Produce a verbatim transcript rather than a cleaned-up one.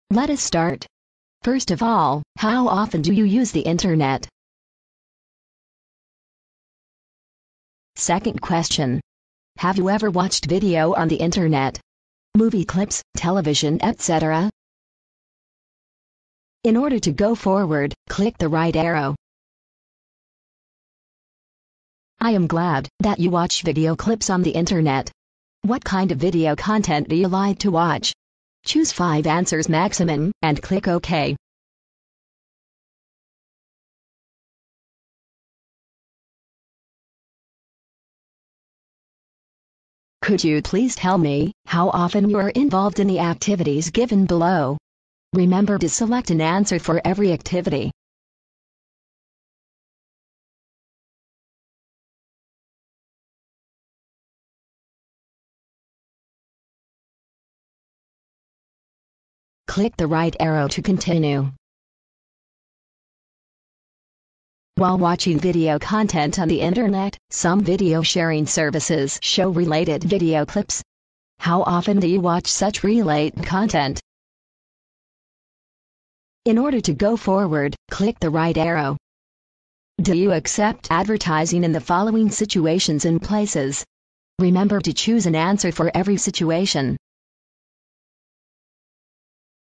Let us start. First of all, how often do you use the internet? Second question. Have you ever watched video on the internet? Movie clips, television, et cetera? In order to go forward, click the right arrow. I am glad that you watch video clips on the internet. What kind of video content do you like to watch? Choose five answers maximum, and click OK. Could you please tell me how often you are involved in the activities given below? Remember to select an answer for every activity. Click the right arrow to continue. While watching video content on the internet, some video sharing services show related video clips. How often do you watch such related content? In order to go forward, click the right arrow. Do you accept advertising in the following situations and places? Remember to choose an answer for every situation.